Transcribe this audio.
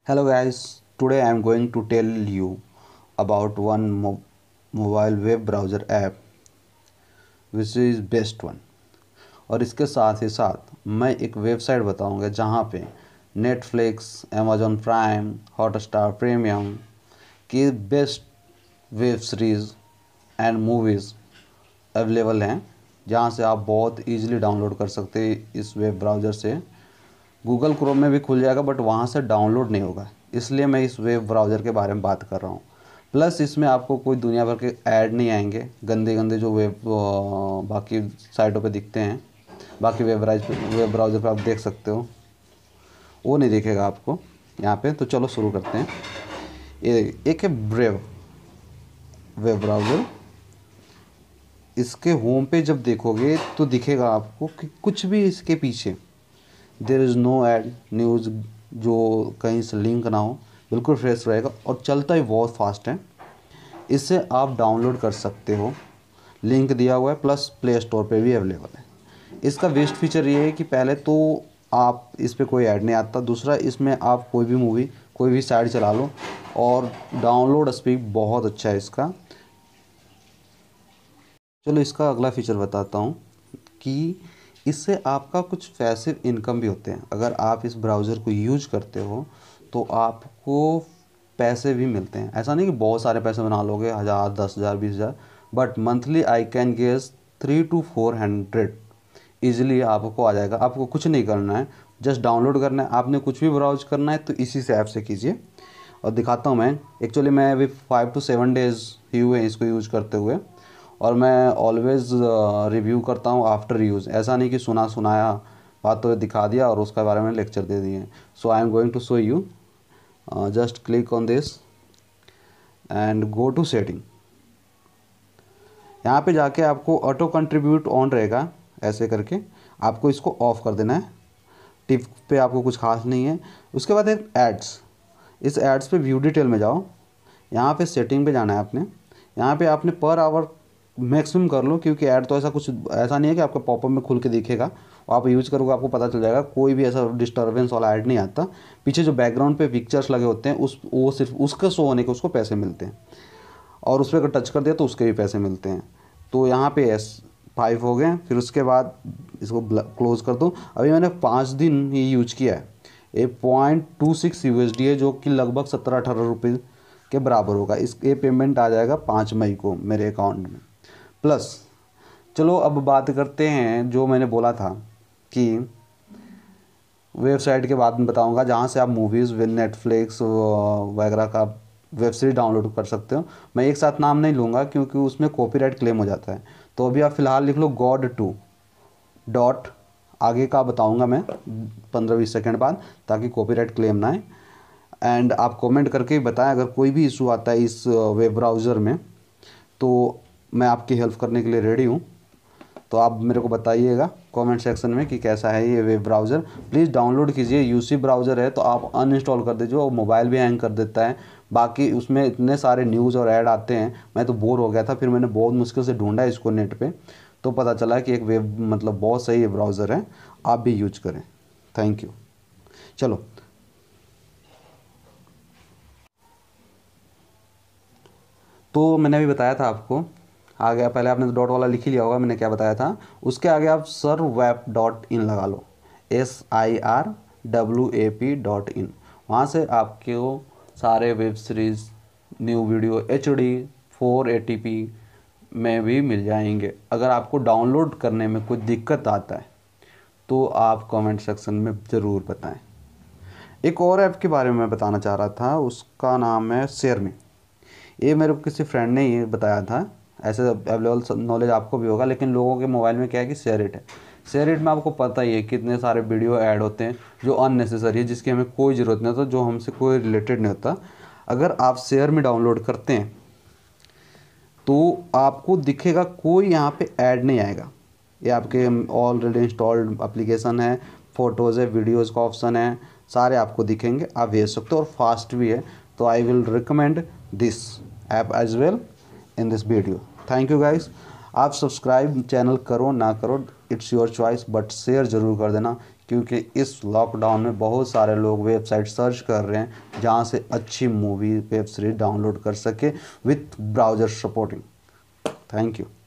Hello guys, today I am going to tell you about one mobile web browser app which is best one। और इसके साथ ही साथ मैं एक website बताऊंगा जहां पे Netflix, Amazon Prime, Hotstar premium की best web series and movies available हैं, जहां से आप बहुत इजीली डाउनलोड कर सकते हैं इस वेब ब्राउज़र से। गूगल क्रोम में भी खुल जाएगा बट वहाँ से डाउनलोड नहीं होगा, इसलिए मैं इस वेब ब्राउज़र के बारे में बात कर रहा हूँ। प्लस इसमें आपको कोई दुनिया भर के ऐड नहीं आएंगे, गंदे गंदे जो वेब बाकी साइटों पे दिखते हैं, बाकी वेब ब्राउज़र पे आप देख सकते हो, वो नहीं दिखेगा आपको यहाँ पे। तो चलो शुरू करते हैं। ये एक है ब्रेव वेब ब्राउज़र। इसके होम पे जब देखोगे तो दिखेगा आपको कि कुछ भी इसके पीछे there is no ad news, जो कहीं से लिंक ना हो, बिल्कुल फ्रेश रहेगा और चलता ही बहुत फास्ट है। इससे आप डाउनलोड कर सकते हो, लिंक दिया हुआ है, प्लस प्ले स्टोर पे भी अवेलेबल है। इसका बेस्ट फीचर ये है कि पहले तो आप इस पर कोई ऐड नहीं आता, दूसरा इसमें आप कोई भी मूवी, कोई भी साइट चला लो और डाउनलोड स्पीड बहुत अच्छा है इसका। चलो इसका अगला फीचर बताता हूँ कि इससे आपका कुछ पैसिव इनकम भी होते हैं। अगर आप इस ब्राउज़र को यूज करते हो तो आपको पैसे भी मिलते हैं। ऐसा नहीं कि बहुत सारे पैसे बना लोगे, 1000, 10,000, 20,000, but monthly I can guess 300 to 400 easily आपको आ जाएगा। आपको कुछ नहीं करना है, जस्ट डाउनलोड करना है। आपने कुछ भी ब्राउज करना है तो इसी से ऐप से कीजिए। और दिखाता हूँ मैं। एक्चुअली मैं अभी 5 to 7 डेज़ ही हुए इसको यूज़ करते हुए, और मैं ऑलवेज़ रिव्यू करता हूँ आफ्टर यूज़। ऐसा नहीं कि सुना सुनाया बात तो दिखा दिया और उसके बारे में लेक्चर दे दिए। So I am going to show you. Just click on this and go to setting. यहाँ पे जाके आपको ऑटो कंट्रीब्यूट ऑन रहेगा, ऐसे करके आपको इसको ऑफ़ कर देना है। टिप पे आपको कुछ खास नहीं है। उसके बाद एक एड्स, इस एड्स पे व्यू डिटेल में जाओ। यहाँ पे सेटिंग पे जाना है आपने। यहाँ पे आपने पर आवर मैक्सिमम कर लो, क्योंकि ऐड तो ऐसा नहीं है कि आपका पॉपअप में खुल के दिखेगा। आप यूज करोगे आपको पता चल जाएगा, कोई भी ऐसा डिस्टर्बेंस वाला ऐड नहीं आता। पीछे जो बैकग्राउंड पे पिक्चर्स लगे होते हैं वो सिर्फ उसके शो होने के उसको पैसे मिलते हैं, और उस पर अगर टच कर दिया तो उसके भी पैसे मिलते हैं। तो यहाँ पे S5 हो गए। फिर उसके बाद इसको क्लोज़ कर दो। अभी मैंने 5 दिन ये यूज किया है। ये 0.26 USD है, जो कि लगभग 17-18 रुपये के बराबर होगा। ये पेमेंट आ जाएगा 5 मई को मेरे अकाउंट में। प्लस चलो अब बात करते हैं, जो मैंने बोला था कि वेबसाइट के बाद में बताऊंगा जहां से आप मूवीज़, नेटफ्लिक्स वगैरह का वेब सीरीज डाउनलोड कर सकते हो। मैं एक साथ नाम नहीं लूँगा क्योंकि उसमें कॉपीराइट क्लेम हो जाता है। तो अभी आप फ़िलहाल लिख लो God2 डॉट, आगे का बताऊंगा मैं 15-20 सेकेंड बाद, ताकि कॉपीराइट क्लेम ना आए। एंड आप कमेंट करके बताएं अगर कोई भी इशू आता है इस वेब ब्राउज़र में, तो मैं आपकी हेल्प करने के लिए रेडी हूँ। तो आप मेरे को बताइएगा कमेंट सेक्शन में कि कैसा है ये वेब ब्राउज़र। प्लीज़ डाउनलोड कीजिए। यूसी ब्राउज़र है तो आप अनइंस्टॉल कर दीजिए, वो मोबाइल भी हैंग कर देता है। बाकी उसमें इतने सारे न्यूज़ और ऐड आते हैं, मैं तो बोर हो गया था। फिर मैंने बहुत मुश्किल से ढूंढा इसको नेट पे, तो पता चला कि एक वेब बहुत सही ब्राउज़र है, आप भी यूज करें। Thank you. चलो तो मैंने अभी बताया था आपको, आ गया। पहले आपने तो डॉट वाला लिख ही लिया होगा, मैंने क्या बताया था। उसके आगे आप serwap.in लगा लो, SIRWAP.in। वहाँ से आपको सारे web series, new video HD 480p में भी मिल जाएंगे। अगर आपको डाउनलोड करने में कोई दिक्कत आता है तो आप कमेंट सेक्शन में ज़रूर बताएं। एक और ऐप के बारे में मैं बताना चाह रहा था, उसका नाम है शेयर। ये मेरे को किसी फ्रेंड ने ये बताया था। ऐसे अवेलेबल नॉलेज आपको भी होगा, लेकिन लोगों के मोबाइल में क्या है कि शेयर इट है। शेयर इट में आपको पता ही है कितने सारे वीडियो ऐड होते हैं जो अननेसेसरी है, जिसकी हमें कोई ज़रूरत नहीं होता, जो हमसे कोई रिलेटेड नहीं होता। अगर आप शेयर में डाउनलोड करते हैं तो आपको दिखेगा कोई यहाँ पे ऐड नहीं आएगा। ये आपके ऑलरेडी इंस्टॉल्ड एप्लीकेशन है, फ़ोटोज़ है, वीडियोज़ का ऑप्शन है, सारे आपको दिखेंगे, आप भेज सकते हो और फास्ट भी है। तो I will recommend this app as well in this video. Thank you guys. आप सब्सक्राइब चैनल करो ना करो, it's your choice, but share ज़रूर कर देना, क्योंकि इस लॉकडाउन में बहुत सारे लोग वेबसाइट सर्च कर रहे हैं जहां से अच्छी मूवी वेब सीरीज डाउनलोड कर सके with browser supporting. Thank you.